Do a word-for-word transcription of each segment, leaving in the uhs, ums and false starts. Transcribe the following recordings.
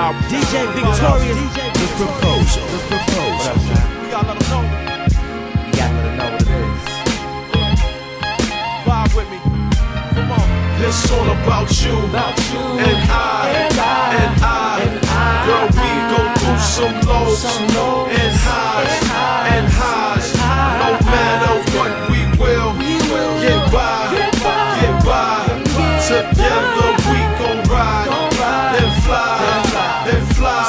about D J Victorious, the proposal. The proposal. What up, man? We gotta let them know. You gotta let them know what it is. Vibe with me. Come on. It's all about you, About you and I, and I, and I. and I. Girl, we go through some lows, Some lows and highs, and highs, and highs. No matter what, we will, We will get by, get by, get by. get Together by. we gon' ride, Gon' ride, then fly, then then fly.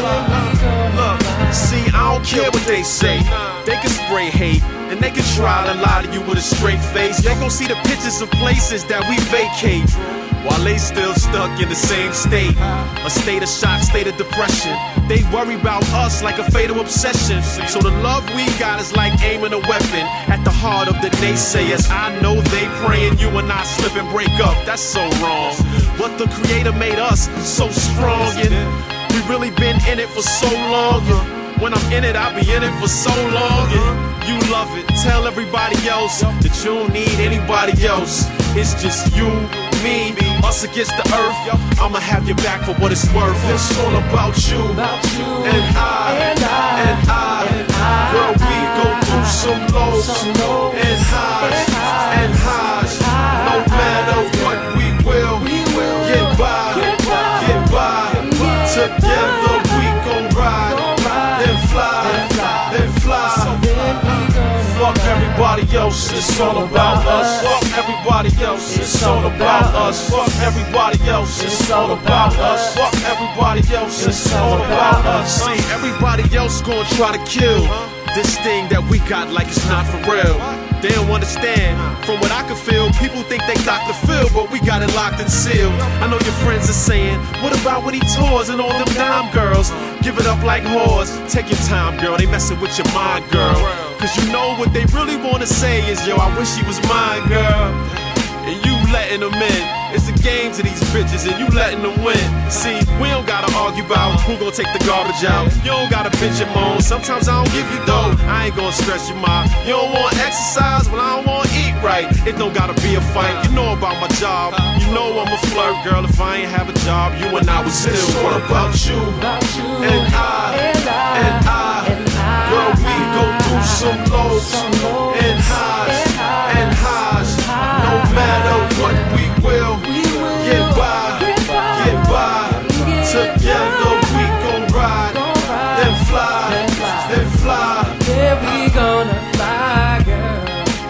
Look, see, I don't care what they say. They can spray hate, and they can try to lie to you with a straight face. They gon' see the pictures of places that we vacate, while they still stuck in the same state. A state of shock, state of depression. They worry about us like a fatal obsession. So the love we got is like aiming a weapon at the heart of the naysayers. I know they praying you and I slip and break up. That's so wrong. But the creator made us so strong, and we really been in it for so long. And when I'm in it, I'll be in it for so long. And you love it. Tell everybody else that you don't need anybody else. It's just you, me, us against the earth. I'ma have your back for what it's worth. It's all about you, About you and I, and I, and I. and I. Girl, we go through some lows, Some lows and highs, and highs, and highs. No highs. matter what, we will, We will get by, get by, get by. get Together by. we gon' ride, Gon' ride, then fly, then fly. then fly. Then we gonna Fuck everybody else, it's all about us. Fuck everybody else, it's all about us. Fuck everybody else, it's all about us. Fuck everybody else, it's all about us. See, everybody else gonna try to kill this thing that we got like it's not for real. They don't understand. From what I can feel, people think they Doctor Phil, but we got it locked and sealed. I know your friends are saying, what about when he tours and all them dime girls? Give it up like whores. Take your time, girl, they messing with your mind, girl. Cause you know what they really wanna say is, yo, I wish he was mine, girl. And you letting them in. It's a game to these bitches and you letting them win. See, we don't gotta argue about who gon' take the garbage out. You don't gotta bitch and moan. Sometimes I don't give you dough. I ain't gonna stress your mind. You don't want exercise, well I don't wanna eat right. It don't gotta be a fight. You know about my job. You know I'm a flirt, girl. If I ain't have a job, you and I would still work. About you, About you and I, and I, and I. and I. Girl, we go through some lows, Some lows and highs, and highs, and highs. No matter what, we will, will get by, get by, get by. get Together we gon' ride, Gon' ride, then fly, then fly. then fly. There we gonna fly, girl.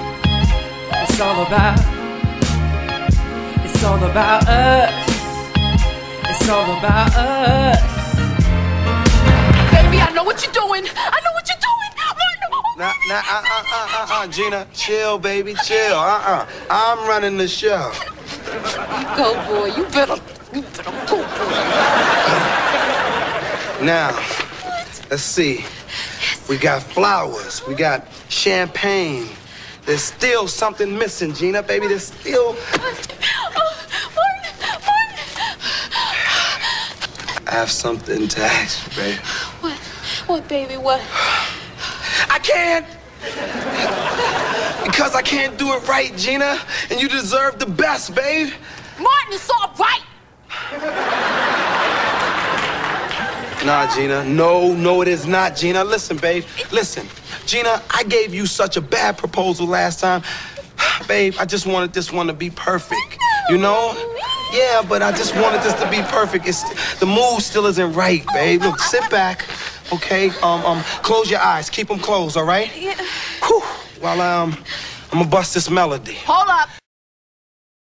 It's all about, it's all about us. It's all about us. Baby, I know what you're doing. I know what you're doing. Nah, nah, uh, uh, uh, uh, uh, Gina, chill, baby, chill. Uh, uh, I'm running the show. Go, boy. You better. You better go, boy. Now, let's see. We got flowers. We got champagne. There's still something missing, Gina, baby. There's still. I have something to ask you, baby. What? What, baby? What? I can't. Because I can't do it right, Gina. And you deserve the best, babe. Martin, it's all right. Nah, Gina. No, no, it is not, Gina. Listen, babe. Listen. Gina, I gave you such a bad proposal last time. Babe, I just wanted this one to be perfect. You know? Yeah, but I just wanted this to be perfect. It's, the mood still isn't right, babe. Look, sit back, okay? Um, um, close your eyes. Keep them closed, all right? Yeah. Whew. Well, um, I'm gonna bust this melody. Hold up.